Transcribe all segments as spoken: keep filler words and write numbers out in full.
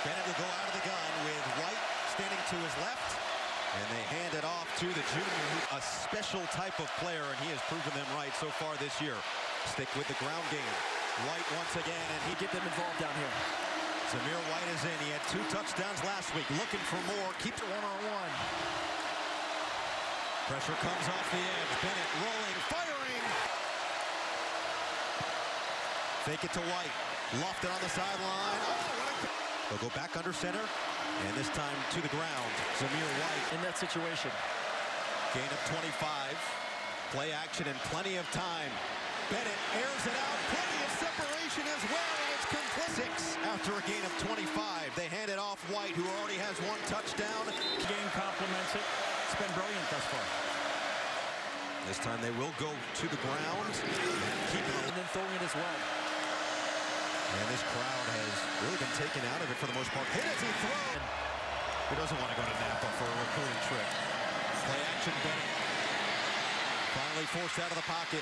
Bennett will go out of the gun with White standing to his left. And they hand it off to the junior, who's a special type of player, and he has proven them right so far this year. Stick with the ground game. White once again, and he Get them involved down here. Zamir White is in. He had two touchdowns last week. Looking for more. Keeps it one-on-one. Pressure comes off the edge. Bennett rolling, firing. Fake it to White. Lofted on the sideline. Oh, what a... They'll go back under center. And this time to the ground. Zamir White. In that situation. Gain of twenty-five. Play action and plenty of time. Bennett airs it out. Plenty of separation as well. And it's complete. Six after a gain of twenty-five. They hand it off White, who already has one touchdown. Game complements it. It's been brilliant thus far. This time they will go to the ground. And keep it. And then throwing it as well. And this crowd has really been taken out of it for the most part. Hit as he throws. Who doesn't want to go to Napa for a recruiting trip? Play action, Bennett. Finally forced out of the pocket.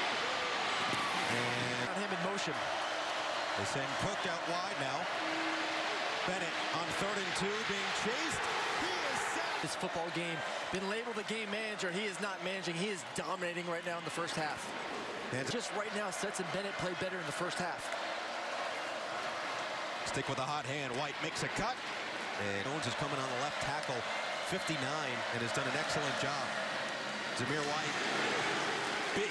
And Got him in motion. they send Cook out wide now. Bennett on third and two, being chased. He is set. This football game, been labeled a game manager. He is not managing. He is dominating right now in the first half. And Just right now, Stetson Bennett played better in the first half. stick with a hot hand. White makes a cut. And Jones is coming on the left tackle, fifty-nine, and has done an excellent job. Zamir White, big.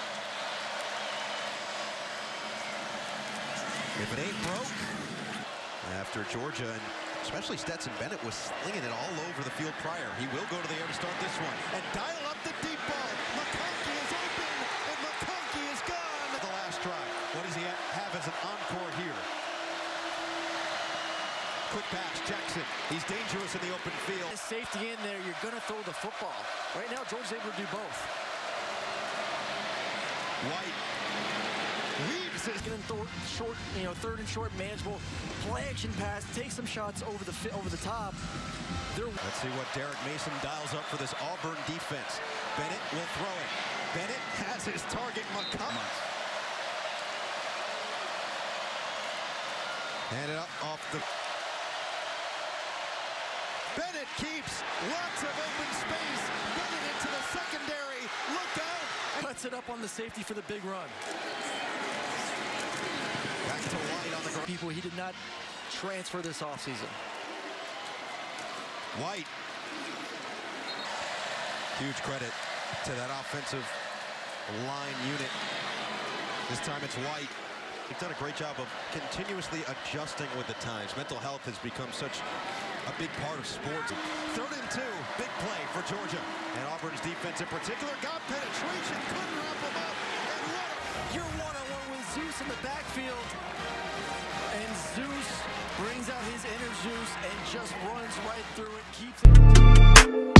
If it ain't broke, after Georgia, and especially Stetson Bennett was slinging it all over the field prior. He will go to the air to start this one. And dial up the deep ball. McConkey is open, and McConkey is gone. The last drive. What does he have as an encore here? Quick pass, Jackson. He's dangerous in the open field. Safety in there, you're going to throw the football. Right now, Georgia's able to do both. White leaves his Getting throw short, you know, third and short, manageable play action pass. Take some shots over the over the top. They're Let's see what Derek Mason dials up for this Auburn defense. Bennett will throw it. Bennett has his target, McConkey. Hand it up off the... Bennett keeps lots of open space. Bennett into the secondary. Look out. cuts it up on the safety for the big run. Back to White on the ground. People he did not transfer this offseason. White. Huge credit to that offensive line unit. This time it's White. He's done a great job of continuously adjusting with the times. Mental health has become such a big part of sports. Third and two, big play for Georgia. And Auburn's defense in particular got penetration, couldn't wrap them up. And what a... You're one-on-one with Zeus in the backfield. And Zeus brings out his inner Zeus and just runs right through it, keeps it.